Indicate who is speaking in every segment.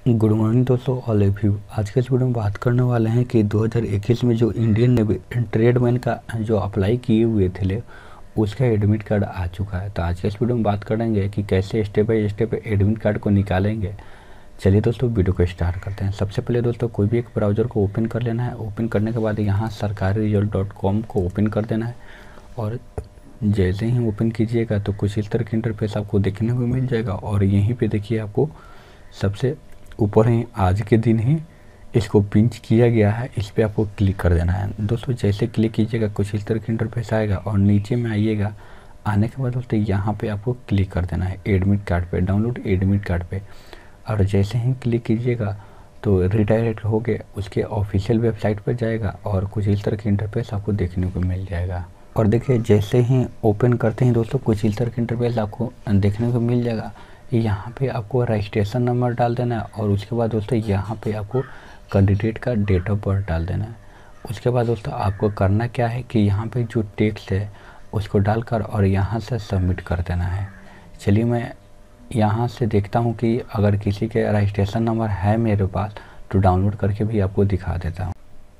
Speaker 1: Good morning दोस्तों, all of you. आज के इस वीडियो में बात करने वाले हैं कि 2021 में जो इंडियन नेवी ट्रेडमैन का जो अप्लाई किए हुए थे उसका एडमिट कार्ड आ चुका है। तो आज के इस वीडियो में बात करेंगे कि कैसे step by step admit card को निकालेंगे। चलिए दोस्तों वीडियो को स्टार्ट करते हैं। सबसे पहले दोस्तों कोई भी एक ब्राउज़र को ओपन कर लेना है। ओपन करने के बाद यहाँ sarkari-result.com को ओपन कर देना है और जैसे ही ओपन कीजिएगा तो कुछ इस तरह की इंटरफेस आपको देखने को मिल जाएगा। और यहीं पे देखिए आपको सबसे ऊपर ही आज के दिन ही इसको पिंच किया गया है, इस पर आपको क्लिक कर देना है। दोस्तों जैसे क्लिक कीजिएगा कुछ इस तरह की इंटरफेस आएगा और नीचे में आइएगा। आने के बाद दोस्तों यहाँ पे आपको क्लिक कर देना है एडमिट कार्ड पे, डाउनलोड एडमिट कार्ड पे। और जैसे ही क्लिक कीजिएगा तो रिडायरेक्ट हो के उसके ऑफिशियल वेबसाइट पर जाएगा और कुछ इस तरह की इंटरफेस आपको देखने को मिल जाएगा। और देखिए जैसे ही ओपन करते हैं दोस्तों कुछ इस तरह की इंटरफेस आपको देखने को मिल जाएगा। यहाँ पे आपको रजिस्ट्रेशन नंबर डाल देना है और उसके बाद दोस्तों यहाँ पे आपको कैंडिडेट का डेट ऑफ बर्थ डाल देना है। उसके बाद दोस्तों आपको करना क्या है कि यहाँ पे जो टेक्स्ट है उसको डालकर और यहाँ से सबमिट कर देना है। चलिए मैं यहाँ से देखता हूँ कि अगर किसी के रजिस्ट्रेशन नंबर है मेरे पास तो डाउनलोड करके भी आपको दिखा देता हूँ।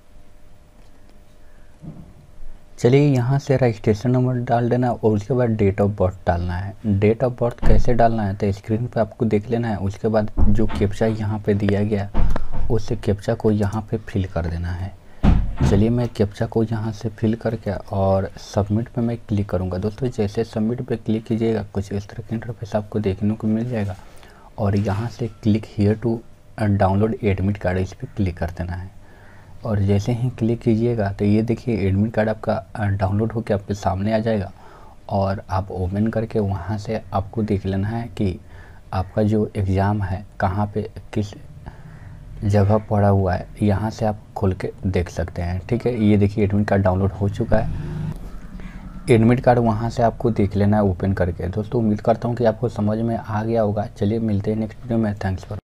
Speaker 1: चलिए यहाँ से रजिस्ट्रेशन नंबर डाल देना और उसके बाद डेट ऑफ बर्थ डालना है। डेट ऑफ बर्थ कैसे डालना है तो स्क्रीन पे आपको देख लेना है। उसके बाद जो कैप्चा यहाँ पे दिया गया उस कैप्चा को यहाँ पे फिल कर देना है। चलिए मैं कैप्चा को यहाँ से फिल करके और सबमिट पे मैं क्लिक करूँगा। दोस्तों जैसे सबमिट पे क्लिक कीजिएगा कुछ इस तरह की इंटरफेस आपको देखने को मिल जाएगा और यहाँ से click here to download admit card, इस पर क्लिक कर देना है। और जैसे ही क्लिक कीजिएगा तो ये देखिए एडमिट कार्ड आपका डाउनलोड होकर आपके सामने आ जाएगा और आप ओपन करके वहाँ से आपको देख लेना है कि आपका जो एग्ज़ाम है कहाँ पे किस जगह पड़ा हुआ है। यहाँ से आप खोल के देख सकते हैं। ठीक है, ये देखिए एडमिट कार्ड डाउनलोड हो चुका है। एडमिट कार्ड वहाँ से आपको देख लेना है ओपन करके। दोस्तों उम्मीद करता हूँ कि आपको समझ में आ गया होगा। चलिए मिलते हैं नेक्स्ट वीडियो में। Thanks for